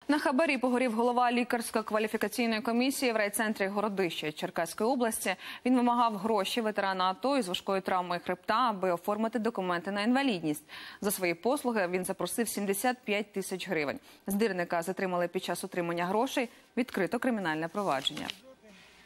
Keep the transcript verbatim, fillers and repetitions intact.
На хабарі погорів голова лікарсько-кваліфікаційної комісії в райцентрі Городища Черкаської області. Він вимагав гроші ветерана АТО із важкою травмою хребта, аби оформити документи на інвалідність. За свої послуги він запросив сімдесят п'ять тисяч гривень. Здирника затримали під час отримання грошей. Відкрито кримінальне провадження.